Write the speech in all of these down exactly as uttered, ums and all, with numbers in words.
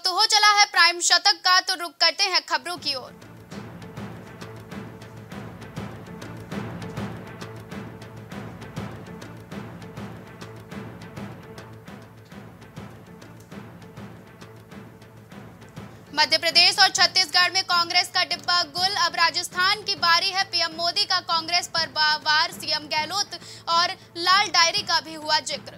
वक्त हो चला है प्राइम शतक का, तो रुक करते हैं खबरों की ओर। मध्य प्रदेश और छत्तीसगढ़ में कांग्रेस का डिब्बा गुल। अब राजस्थान की बारी है। पीएम मोदी का कांग्रेस पर वार, सीएम गहलोत और लाल डायरी का भी हुआ जिक्र।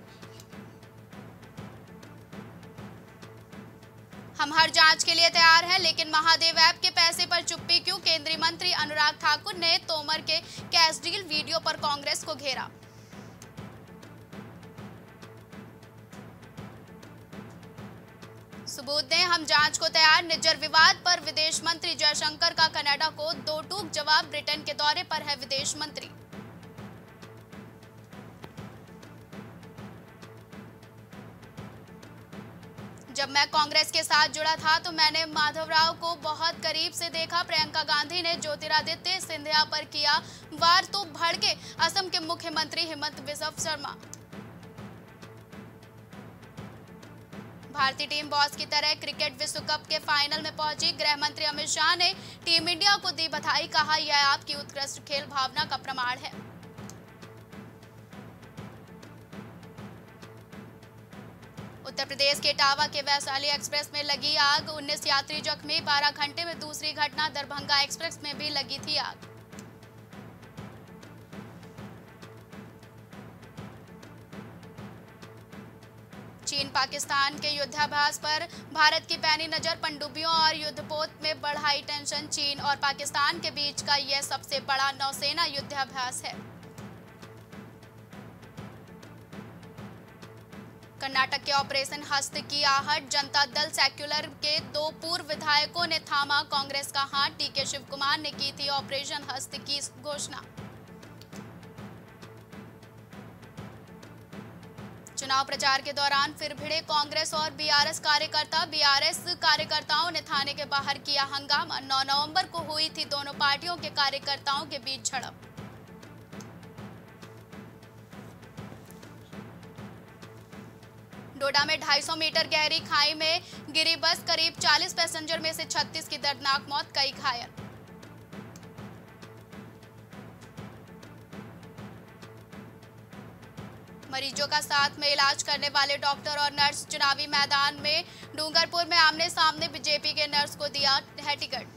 हम हर जांच के लिए तैयार हैं, लेकिन महादेव ऐप के पैसे पर चुप्पी क्यों? केंद्रीय मंत्री अनुराग ठाकुर ने तोमर के कैश डील वीडियो पर कांग्रेस को घेरा। सबूत दें, हम जांच को तैयार। निज्जर विवाद पर विदेश मंत्री जयशंकर का कनाडा को दो टूक जवाब। ब्रिटेन के दौरे पर है विदेश मंत्री। जब मैं कांग्रेस के साथ जुड़ा था तो मैंने माधवराव को बहुत करीब से देखा। प्रियंका गांधी ने ज्योतिरादित्य सिंधिया पर किया वार तो भड़के असम के मुख्यमंत्री हेमंत बिस्वा शर्मा। भारतीय टीम बॉस की तरह क्रिकेट विश्व कप के फाइनल में पहुंची। गृह मंत्री अमित शाह ने टीम इंडिया को दी बधाई। कहा, यह आपकी उत्कृष्ट खेल भावना का प्रमाण है। उत्तर प्रदेश के इटावा के वैशाली एक्सप्रेस में लगी आग। उन्नीस यात्री जख्मी। बारह घंटे में दूसरी घटना। दरभंगा एक्सप्रेस में भी लगी थी आग। चीन पाकिस्तान के युद्धाभ्यास पर भारत की पैनी नजर। पनडुब्बियों और युद्धपोत में बढ़ाई टेंशन। चीन और पाकिस्तान के बीच का यह सबसे बड़ा नौसेना युद्धाभ्यास है। कर्नाटक के ऑपरेशन हस्त की आहट। जनता दल सेक्युलर के दो पूर्व विधायकों ने थामा कांग्रेस का हाथ। डी के शिव कुमार ने की थी ऑपरेशन हस्त की घोषणा। चुनाव प्रचार के दौरान फिर भिड़े कांग्रेस और बीआरएस कार्यकर्ता। बीआरएस कार्यकर्ताओं ने थाने के बाहर किया हंगामा। नौ नवंबर को हुई थी दोनों पार्टियों के कार्यकर्ताओं के बीच झड़प। डोडा में ढाई सौ मीटर गहरी खाई में गिरी बस। करीब चालीस पैसेंजर में से छत्तीस की दर्दनाक मौत, कई घायल। मरीजों का साथ में इलाज करने वाले डॉक्टर और नर्स चुनावी मैदान में। डूंगरपुर में आमने सामने बीजेपी के नर्स को दिया है टिकट।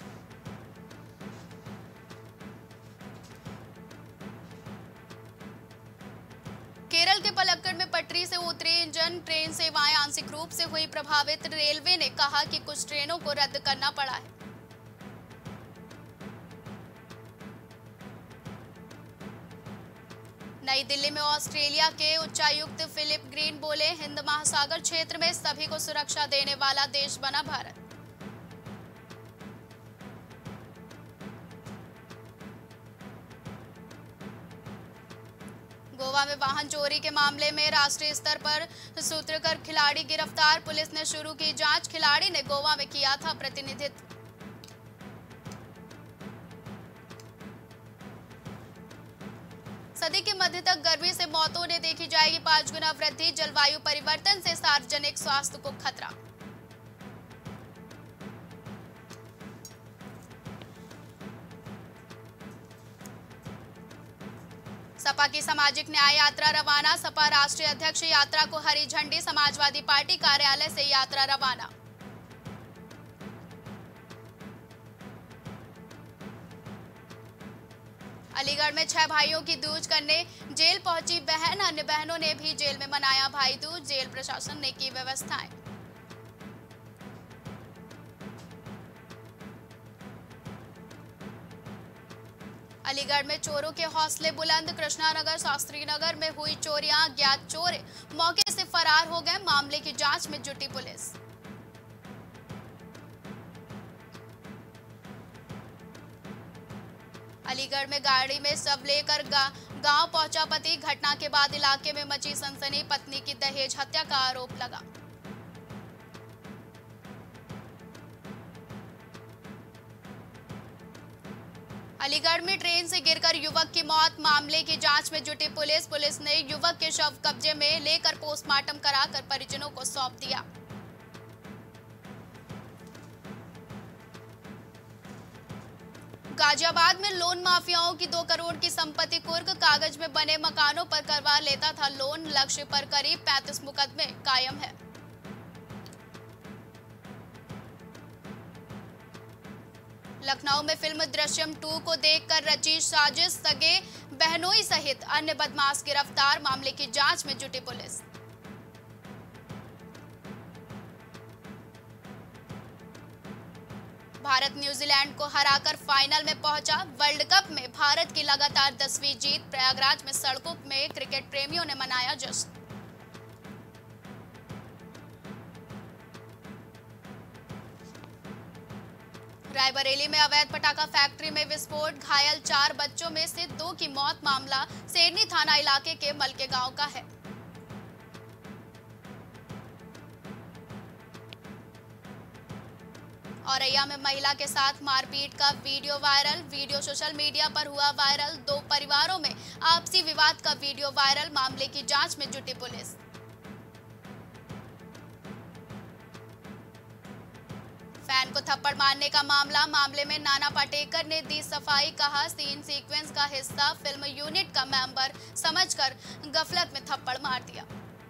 केरल के पलक्कड़ में पटरी से उतरे इंजन। ट्रेन सेवाएं आंशिक रूप से हुई प्रभावित। रेलवे ने कहा कि कुछ ट्रेनों को रद्द करना पड़ा है। नई दिल्ली में ऑस्ट्रेलिया के उच्चायुक्त फिलिप ग्रीन बोले, हिंद महासागर क्षेत्र में सभी को सुरक्षा देने वाला देश बना भारत। गोवा में वाहन चोरी के मामले में राष्ट्रीय स्तर पर सूत्रकर खिलाड़ी गिरफ्तार। पुलिस ने शुरू की जांच। खिलाड़ी ने गोवा में किया था प्रतिनिधित्व। सदी के मध्य तक गर्मी से मौतों ने देखी जाएगी पांच गुना वृद्धि। जलवायु परिवर्तन से सार्वजनिक स्वास्थ्य को खतरा। सपा की सामाजिक न्याय यात्रा रवाना। सपा राष्ट्रीय अध्यक्ष यात्रा को हरी झंडी। समाजवादी पार्टी कार्यालय से यात्रा रवाना। अलीगढ़ में छह भाइयों की दूज करने जेल पहुंची बहन। अन्य बहनों ने भी जेल में मनाया भाई दूज। जेल प्रशासन ने की व्यवस्थाएं। अलीगढ़ में चोरों के हौसले बुलंद। कृष्णानगर शास्त्री नगर में हुई चोरियां। अज्ञात चोर मौके से फरार हो गए। मामले की जांच में जुटी पुलिस। अलीगढ़ में गाड़ी में शव लेकर गांव पहुंचा पति। घटना के बाद इलाके में मची सनसनी। पत्नी की दहेज हत्या का आरोप लगा। अलीगढ़ में ट्रेन से गिरकर युवक की मौत। मामले की जांच में जुटी पुलिस। पुलिस ने युवक के शव कब्जे में लेकर पोस्टमार्टम कराकर परिजनों को सौंप दिया। गाजियाबाद में लोन माफियाओं की दो करोड़ की संपत्ति कुर्क, कागज में बने मकानों पर करवा लेता था लोन, लक्ष्य पर करीब पैंतीस मुकदमे कायम है। लखनऊ में फिल्म दृश्यम टू को देखकर रची साजिश, सगे बहनोई सहित अन्य बदमाश गिरफ्तार, मामले की जांच में जुटी पुलिस। भारत न्यूजीलैंड को हराकर फाइनल में पहुंचा, वर्ल्ड कप में भारत की लगातार दसवीं जीत, प्रयागराज में सड़कों में क्रिकेट प्रेमियों ने मनाया जश्न। रायबरेली में अवैध पटाखा फैक्ट्री में विस्फोट, घायल चार बच्चों में से दो की मौत, मामला सेरनी थाना इलाके के मलके गांव का है। औरैया में महिला के साथ मारपीट का video viral, video social media पर हुआ वायरल, दो परिवारों में आपसी विवाद का वीडियो वायरल, मामले की जांच में जुटी पुलिस। फैन को थप्पड़ मारने का मामला, मामले में नाना पाटेकर ने दी सफाई, कहा सीन सीक्वेंस का हिस्सा, फिल्म यूनिट का मेंबर समझकर गफलत में थप्पड़ मार दिया।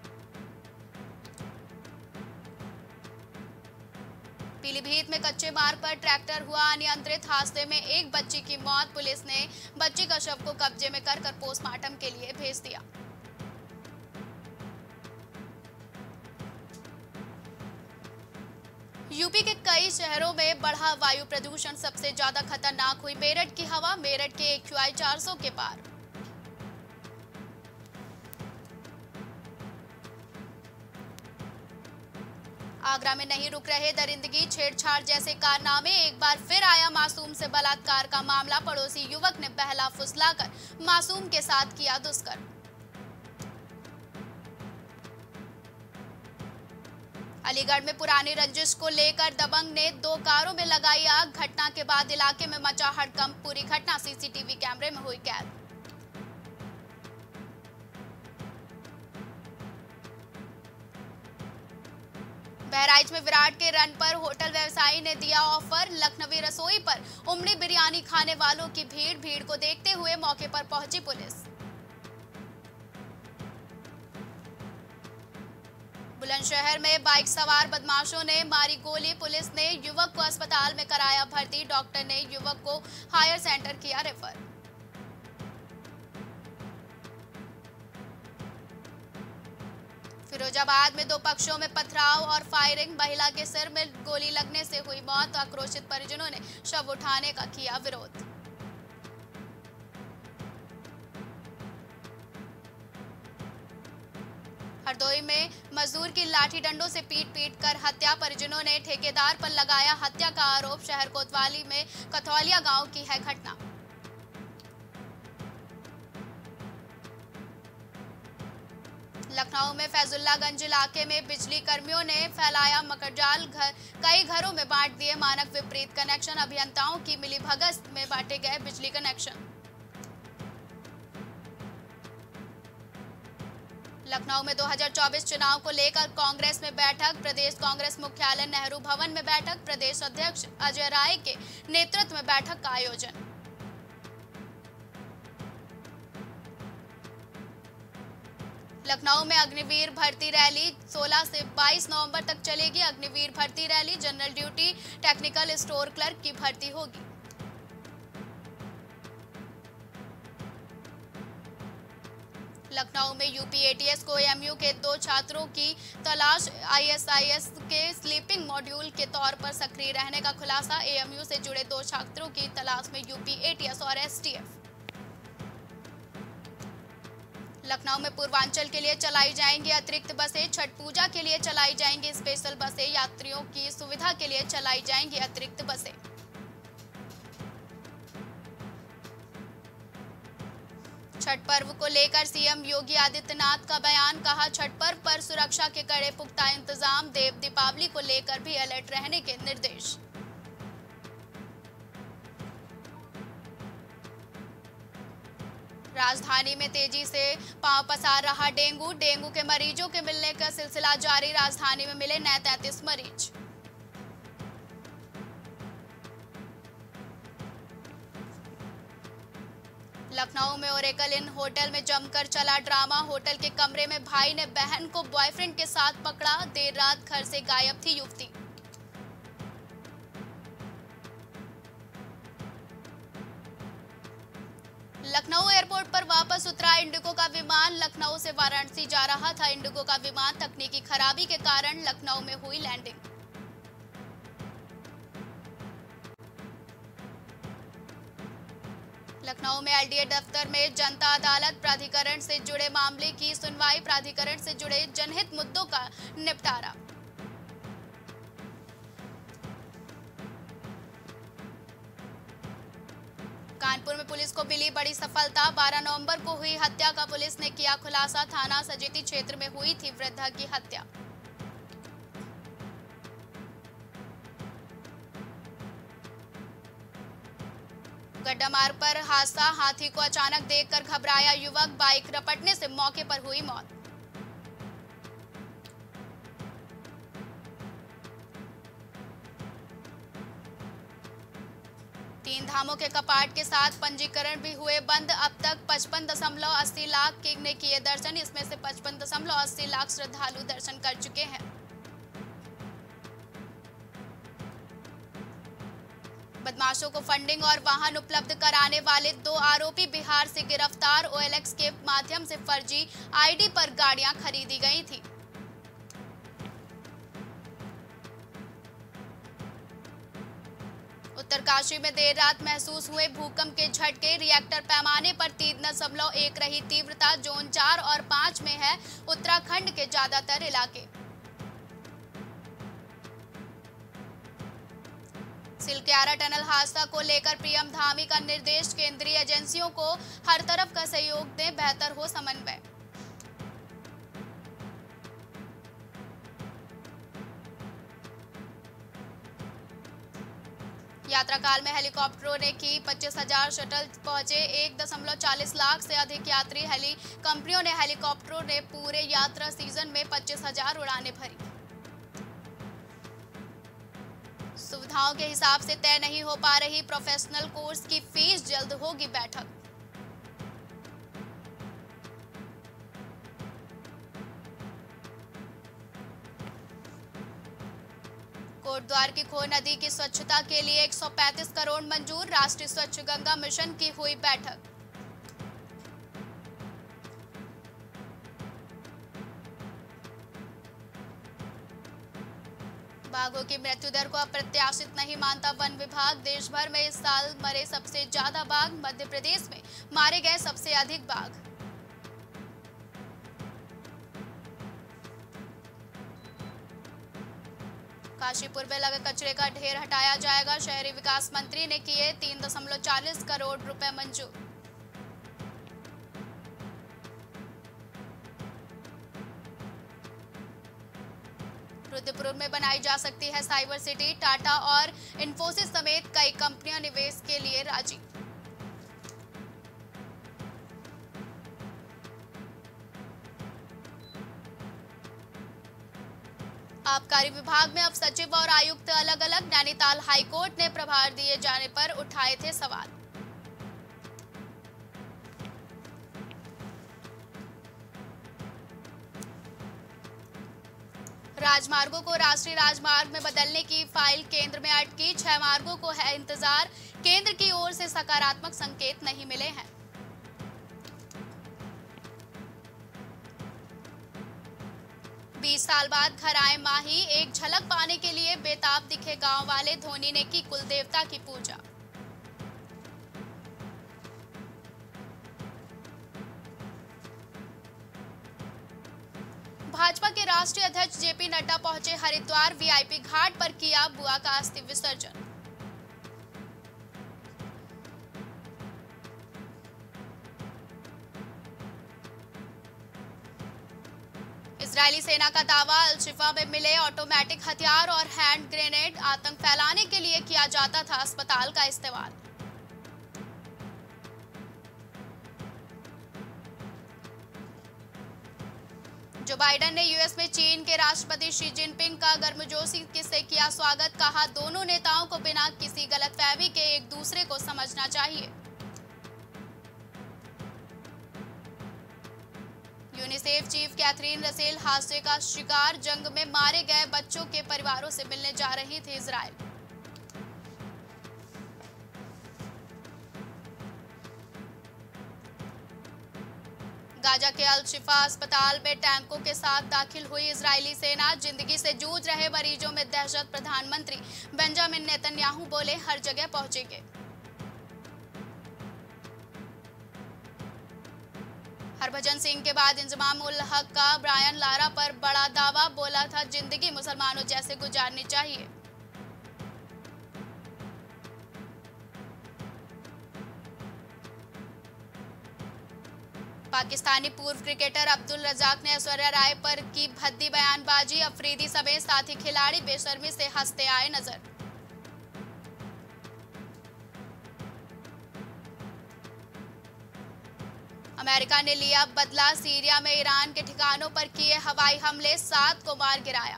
पीलीभीत में कच्चे मार्ग पर ट्रैक्टर हुआ अनियंत्रित, हादसे में एक बच्ची की मौत, पुलिस ने बच्ची का शव को कब्जे में कर कर पोस्टमार्टम के लिए भेज दिया। यूपी के कई शहरों में बढ़ा वायु प्रदूषण, सबसे ज्यादा खतरनाक हुई मेरठ की हवा, मेरठ के एक्यूआई चार सौ के पार। आगरा में नहीं रुक रहे दरिंदगी, छेड़छाड़ जैसे कारनामे, एक बार फिर आया मासूम से बलात्कार का मामला, पड़ोसी युवक ने बहला फुसलाकर मासूम के साथ किया दुष्कर्म। अलीगढ़ में पुरानी रंजिश को लेकर दबंग ने दो कारों में लगाई आग, घटना के बाद इलाके में मचा हड़कंप, पूरी घटना सीसीटीवी कैमरे में हुई कैद। बहराइच में विराट के रन पर होटल व्यवसायी ने दिया ऑफर, लखनवी रसोई पर उमड़ी बिरयानी खाने वालों की भीड़, भीड़ को देखते हुए मौके पर पहुंची पुलिस। बुलंदशहर में बाइक सवार बदमाशों ने मारी गोली, पुलिस ने युवक को अस्पताल में कराया भर्ती, डॉक्टर ने युवक को हायर सेंटर किया रेफर। फिरोजाबाद में दो पक्षों में पथराव और फायरिंग, महिला के सिर में गोली लगने से हुई मौत, आक्रोशित परिजनों ने शव उठाने का किया विरोध। हरदोई में मजदूर की लाठी डंडों से पीट पीट कर हत्या, परिजनों ने ठेकेदार पर लगाया हत्या का आरोप, शहर कोतवाली में कथौलिया गांव की है घटना। लखनऊ में फैजुल्लागंज इलाके में बिजली कर्मियों ने फैलाया मकरजाल, घर कई घरों में बांट दिए मानक विपरीत कनेक्शन, अभियंताओं की मिलीभगत में बांटे गए बिजली कनेक्शन। लखनऊ में दो हज़ार चौबीस चुनाव को लेकर कांग्रेस में बैठक, प्रदेश कांग्रेस मुख्यालय नेहरू भवन में बैठक, प्रदेश अध्यक्ष अजय राय के नेतृत्व में बैठक का आयोजन। लखनऊ में अग्निवीर भर्ती रैली, सोलह से बाईस नवंबर तक चलेगी अग्निवीर भर्ती rally, general duty technical store clerk की भर्ती होगी। लखनऊ में यूपी एटीएस को एएमयू के दो छात्रों की तलाश, आईएसआईएस के स्लीपिंग मॉड्यूल के तौर पर सक्रिय रहने का खुलासा, एएमयू से जुड़े दो छात्रों की तलाश में यूपी एटीएस और एसटीएफ। लखनऊ में पूर्वांचल के लिए चलाई जाएंगी अतिरिक्त बसें, छठ पूजा के लिए चलाई जाएंगी स्पेशल बसें, यात्रियों की सुविधा के लिए चलाई जाएंगी अतिरिक्त बसें। छठ पर्व को लेकर सीएम योगी आदित्यनाथ का बयान, कहा छठ पर्व पर सुरक्षा के कड़े पुख्ता इंतजाम, देव दीपावली को लेकर भी अलर्ट रहने के निर्देश। राजधानी में तेजी से पांव पसार रहा डेंगू, डेंगू के मरीजों के मिलने का सिलसिला जारी, राजधानी में मिले नए तैंतीस मरीज। लखनऊ में ओरेकल इन होटल में जमकर चला ड्रामा। होटल के कमरे में भाई ने बहन को बॉयफ्रेंड के साथ पकड़ा। देर रात घर से गायब थी युवती। लखनऊ एयरपोर्ट पर वापस उतरा इंडिगो का विमान। लखनऊ से वाराणसी जा रहा था इंडिगो का विमान। तकनीकी खराबी के कारण लखनऊ में हुई लैंडिंग। लखनऊ में एलडीए दफ्तर में जनता अदालत। प्राधिकरण से जुड़े मामले की सुनवाई। प्राधिकरण से जुड़े जनहित मुद्दों का निपटारा। कानपुर में पुलिस को मिली बड़ी सफलता। बारह नवंबर को हुई हत्या का पुलिस ने किया खुलासा। थाना सजेती क्षेत्र में हुई थी वृद्धा की हत्या। गड्ढा मार्ग पर हादसा। हाथी को अचानक देखकर घबराया युवक। बाइक रपटने से मौके पर हुई मौत। तीन धामों के कपाट के साथ पंजीकरण भी हुए बंद। अब तक पचपन दशमलव अस्सी लाख ने किए दर्शन। इसमें से पचपन दशमलव अस्सी लाख श्रद्धालु दर्शन कर चुके हैं। बदमाशों को फंडिंग और वाहन उपलब्ध कराने वाले दो आरोपी बिहार से गिरफ्तार। ओएलएक्स के माध्यम से फर्जी आईडी पर गाड़ियां खरीदी गई थी। उत्तरकाशी में देर रात महसूस हुए भूकंप के झटके। रिएक्टर पैमाने पर तीन दशमलव एक रही तीव्रता। जोन चार और पाँच में है उत्तराखंड के ज्यादातर इलाके। सिलक्यारा टनल हादसा को लेकर पीएम धामी का निर्देश। केंद्रीय एजेंसियों को हर तरफ का सहयोग दें, बेहतर हो समन्वय। यात्रा काल में हेलीकॉप्टरों ने की पच्चीस हजार शटल पहुंचे। एक दशमलव चालीस लाख से अधिक यात्री। हेली कंपनियों ने हेलीकॉप्टरों ने पूरे यात्रा सीजन में पच्चीस हजार उड़ानें भरी। सुविधाओं के हिसाब से तय नहीं हो पा रही प्रोफेशनल कोर्स की फीस। जल्द होगी बैठक। कोटद्वार की खो नदी की स्वच्छता के लिए एक सौ पैंतीस करोड़ मंजूर। राष्ट्रीय स्वच्छ गंगा मिशन की हुई बैठक। बाघों की मृत्यु दर को अप्रत्याशित नहीं मानता वन विभाग। देश भर में इस साल मरे सबसे ज्यादा बाघ। मध्य प्रदेश में मारे गए सबसे अधिक बाघ। काशीपुर में लगे कचरे का ढेर हटाया जाएगा। शहरी विकास मंत्री ने किए तीन दशमलव चालीस करोड़ रुपए मंजूर। रुद्रपुर में बनाई जा सकती है साइबर सिटी। टाटा और इन्फोसिस समेत कई कंपनियां निवेश के लिए राजी। आबकारी विभाग में अब सचिव और आयुक्त अलग अलग। नैनीताल हाईकोर्ट ने प्रभार दिए जाने पर उठाए थे सवाल। राजमार्गों को राष्ट्रीय राजमार्ग में बदलने की फाइल केंद्र में अटकी। छह मार्गों को है इंतजार। केंद्र की ओर से सकारात्मक संकेत नहीं मिले हैं। बीस साल बाद घर आए माही। एक झलक पाने के लिए बेताब दिखे गांव वाले। धोनी ने की कुल देवता की पूजा। भाजपा के राष्ट्रीय अध्यक्ष जेपी नड्डा पहुंचे हरिद्वार। वीआईपी घाट पर किया बुआ का अस्थि विसर्जन। इजरायली सेना का दावा। अल-शिफा में मिले ऑटोमेटिक हथियार और हैंड ग्रेनेड। आतंक फैलाने के लिए किया जाता था अस्पताल का इस्तेमाल। जो बाइडेन ने यूएस में चीन के राष्ट्रपति शी जिनपिंग का गर्मजोशी से किया स्वागत। कहा दोनों नेताओं को बिना किसी गलतफहमी के एक दूसरे को समझना चाहिए। यूनिसेफ चीफ कैथरीन रसेल हादसे का शिकार, जंग में मारे गए बच्चों के परिवारों से मिलने जा रही थी इजराइल। गाजा के अल शिफा अस्पताल में टैंकों के साथ दाखिल हुई इजरायली सेना, जिंदगी से जूझ रहे मरीजों में दहशत। प्रधानमंत्री बेंजामिन नेतन्याहू बोले, हर जगह पहुंचेंगे। हरभजन सिंह के बाद इंजमाम उल हक का ब्रायन लारा पर बड़ा दावा, बोला था जिंदगी मुसलमानों जैसे गुजारनी चाहिए। पाकिस्तानी पूर्व क्रिकेटर अब्दुल रजाक ने ऐश्वर्या राय पर की भद्दी बयानबाजी, अफरीदी समेत साथी खिलाड़ी बेशर्मी से हंसते आए नजर। अमेरिका ने लिया बदला, सीरिया में ईरान के ठिकानों पर किए हवाई हमले, सात को मार गिराया।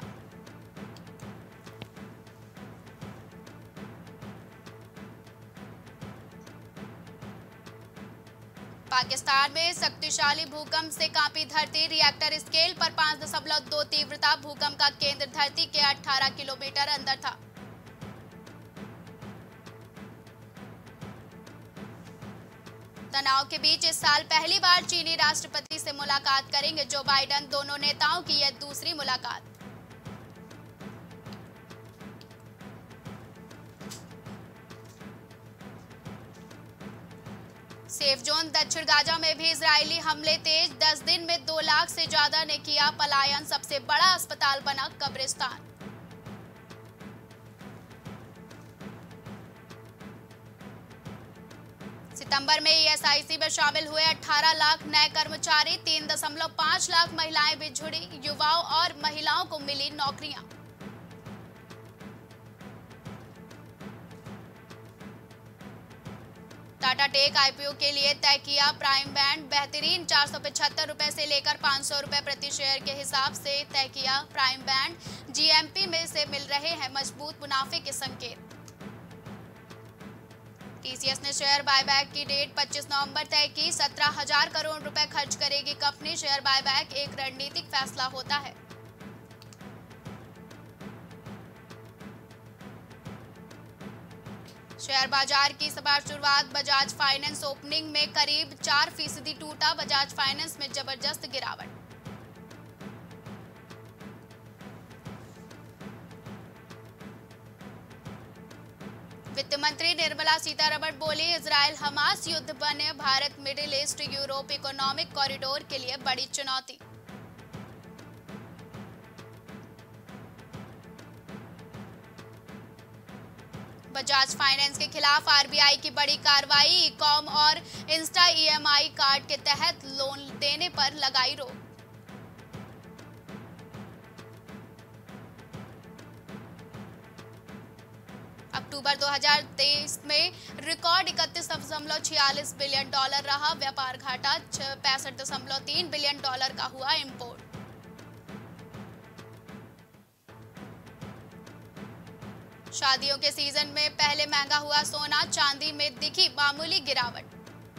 पाकिस्तान में शक्तिशाली भूकंप से कांपी धरती, रिएक्टर स्केल पर पाँच दशमलव दो तीव्रता, भूकंप का केंद्र धरती के अठारह किलोमीटर अंदर था। तनाव के बीच इस साल पहली बार चीनी राष्ट्रपति से मुलाकात करेंगे जो बाइडन, दोनों नेताओं की यह दूसरी मुलाकात। सेफ जोन दक्षिण गाजा में भी इजरायली हमले तेज, दस दिन में दो लाख से ज्यादा ने किया पलायन, सबसे बड़ा अस्पताल बना कब्रिस्तान। सितंबर में ईएसआईसी में शामिल हुए अठारह लाख नए कर्मचारी, तीन दशमलव पाँच लाख महिलाएं भी जुड़ी, युवाओं और महिलाओं को मिली नौकरियां। टाटा टेक आईपीओ के लिए तय किया प्राइम बैंड, बेहतरीन चार सौ पचहत्तर रुपए से लेकर पाँच सौ रुपए प्रति शेयर के हिसाब से तय किया प्राइम बैंड। जीएमपी में से मिल रहे हैं मजबूत मुनाफे के संकेत। टीसीएस ने शेयर बायबैक की डेट पच्चीस नवंबर तय की, सत्रह हजार करोड़ रुपए खर्च करेगी कंपनी। शेयर बायबैक एक रणनीतिक फैसला होता है। शेयर बाजार की सबार शुरुआत, बजाज फाइनेंस ओपनिंग में करीब चार फीसदी टूटा, बजाज फाइनेंस में जबरदस्त गिरावट। वित्त मंत्री निर्मला सीतारमण बोली, इजरायल हमास युद्ध बने Bharat middle east Europe economic corridor के लिए बड़ी चुनौती। बजाज फाइनेंस के खिलाफ आरबीआई की बड़ी कार्रवाई, ई-कॉम और इंस्टा ईएमआई कार्ड के तहत लोन देने पर लगाई रोक। अक्टूबर दो हज़ार तेईस में रिकॉर्ड इकतीस दशमलव छियालीस बिलियन डॉलर रहा व्यापार घाटा, पैंसठ दशमलव तीन बिलियन डॉलर का हुआ इंपोर्ट। शादियों के सीजन में पहले महंगा हुआ सोना, चांदी में दिखी मामूली गिरावट।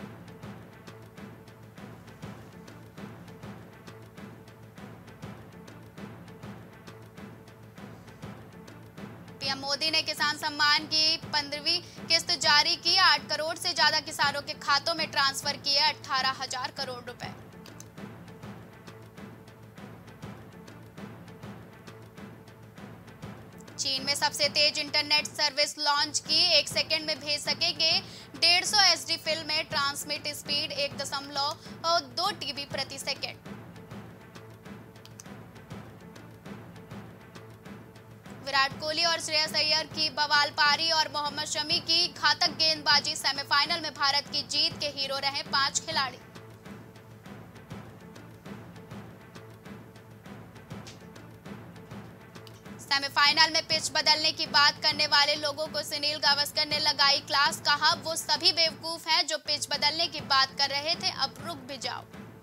पीएम मोदी ने किसान सम्मान की पंद्रहवीं किस्त जारी की, आठ करोड़ से ज्यादा किसानों के खातों में ट्रांसफर किए अठारह हजार करोड़ रुपए। चीन में सबसे तेज इंटरनेट सर्विस लॉन्च की, एक सेकेंड में भेज सकेंगे डेढ़ सौ एचडी फिल्म में, ट्रांसमिट स्पीड एक दशमलव दो टीबी प्रति सेकेंड। विराट कोहली और श्रेयस अय्यर की बवाल पारी और मोहम्मद शमी की घातक गेंदबाजी, सेमीफाइनल में भारत की जीत के हीरो रहे पांच खिलाड़ी। सेमीफाइनल में पिच बदलने की बात करने वाले लोगों को सुनील गावस्कर ने लगाई क्लास, कहा वो सभी बेवकूफ हैं जो पिच बदलने की बात कर रहे थे, अब रुक भी जाओ।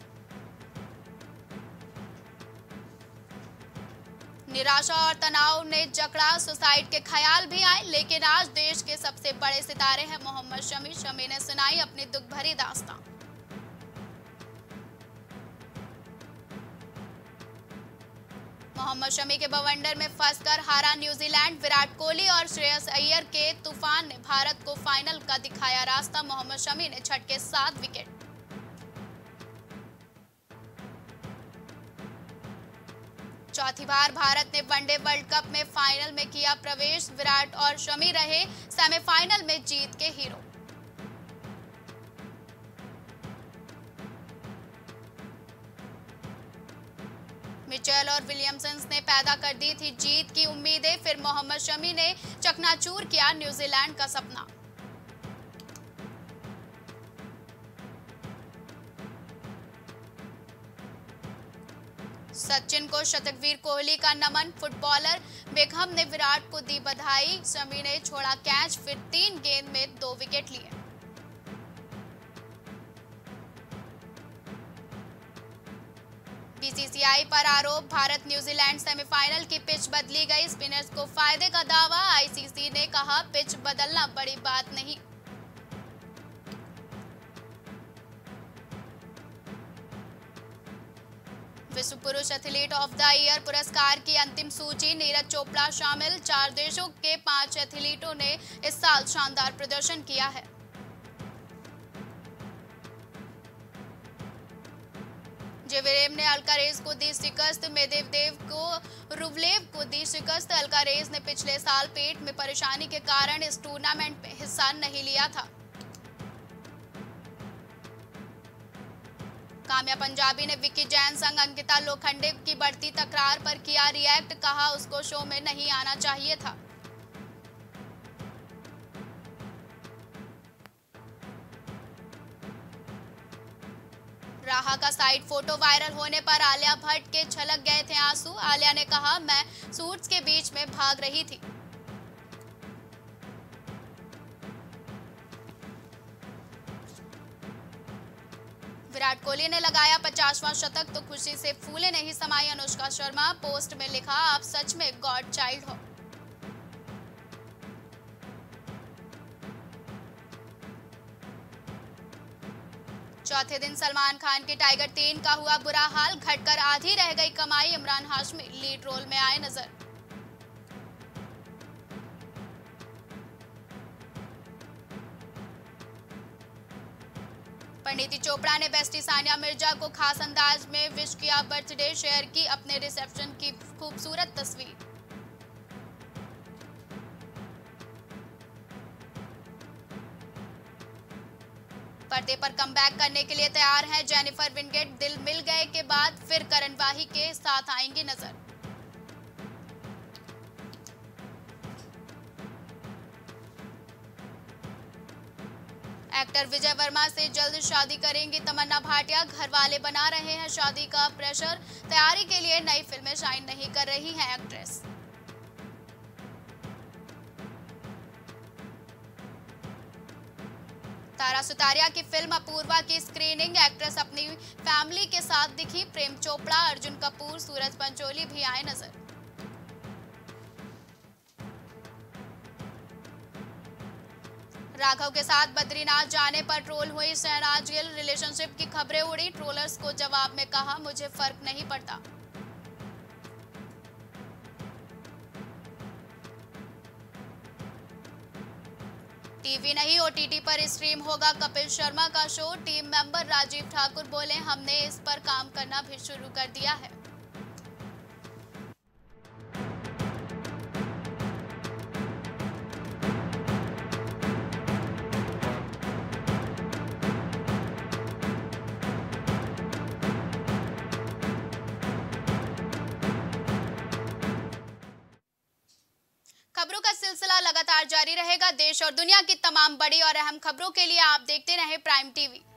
निराशा और तनाव ने जकड़ा, सुसाइड के ख्याल भी आए, लेकिन आज देश के सबसे बड़े सितारे हैं मोहम्मद शमी। शमी ने सुनाई अपनी दुख भरी दास्तां। मोहम्मद शमी के बवंडर में फंसकर हारा न्यूजीलैंड। विराट कोहली और श्रेयस अय्यर के तूफान ने भारत को फाइनल का दिखाया रास्ता। मोहम्मद शमी ने झटके सात विकेट। चौथी बार भारत ने वनडे वर्ल्ड कप में फाइनल में किया प्रवेश। विराट और शमी रहे सेमीफाइनल में जीत के हीरो। मिचेल और विलियमसन ने पैदा कर दी थी जीत की उम्मीदें। फिर मोहम्मद शमी ने चकनाचूर किया न्यूजीलैंड का सपना। सचिन को शतकवीर कोहली का नमन। फुटबॉलर बेगम ने विराट को दी बधाई। शमी ने छोड़ा कैच, फिर तीन गेंद में दो विकेट लिए। बीसीसीआई पर आरोप। भारत न्यूजीलैंड सेमीफाइनल की पिच बदली गई। स्पिनर्स को फायदे का दावा। आईसीसी ने कहा पिच बदलना बड़ी बात नहीं। विश्व पुरुष एथलीट ऑफ द ईयर पुरस्कार की अंतिम सूची। नीरज चोपड़ा शामिल। चार देशों के पांच एथलीटों ने इस साल शानदार प्रदर्शन किया है। जेवेरेव ने अल्कारेज को दी शिकस्त। मेदवेदेव को रुवलेव को दी शिकस्त। अल्कारेज ने पिछले साल पेट में परेशानी के कारण इस टूर्नामेंट में हिस्सा नहीं लिया था। काम्या पंजाबी ने विक्की जैन संग अंकिता लोखंडे की बढ़ती तकरार पर किया रिएक्ट। कहा उसको शो में नहीं आना चाहिए था। राहा का साइड फोटो वायरल होने पर आलिया भट्ट के छलक गए थे आंसू। आलिया ने कहा मैं सूट्स के बीच में भाग रही थी। विराट कोहली ने लगाया पचासवां शतक तो खुशी से फूले नहीं समाई अनुष्का शर्मा। पोस्ट में लिखा आप सच में गॉड चाइल्ड हो। चौथे दिन सलमान खान की टाइगर तीन का हुआ बुरा हाल। घटकर आधी रह गई कमाई। इमरान हाशमी लीड रोल में आए नजर। परिणीति चोपड़ा ने बेस्टी सानिया मिर्जा को खास अंदाज में विश किया बर्थडे। शेयर की अपने रिसेप्शन की खूबसूरत तस्वीर। पर्दे पर कमबैक करने के लिए तैयार हैं जेनिफर विंगेट। दिल मिल गए के बाद फिर करण वाही के साथ आएंगी नजर। एक्टर विजय वर्मा से जल्द शादी करेंगी तमन्ना भाटिया। घर वाले बना रहे हैं शादी का प्रेशर। तैयारी के लिए नई फिल्में शाइन नहीं कर रही हैं एक्ट्रेस। तारा सुतारिया की फिल्म अपूर्वा की स्क्रीनिंग। एक्ट्रेस अपनी फैमिली के साथ दिखी। प्रेम चोपड़ा, अर्जुन कपूर, सूरज पंचोली भी आए नजर। राघव के साथ बद्रीनाथ जाने पर ट्रोल हुई शहनाज गिल। रिलेशनशिप की खबरें उड़ी। ट्रोलर्स को जवाब में कहा मुझे फर्क नहीं पड़ता। टीवी नहीं ओटीटी पर स्ट्रीम होगा कपिल शर्मा का show. Team member Rajiv Thakur बोले हमने इस पर काम करना भी शुरू कर दिया है। खबरों का सिलसिला लगातार जारी रहेगा। देश और दुनिया की तमाम बड़ी और अहम खबरों के लिए आप देखते रहें प्राइम टीवी।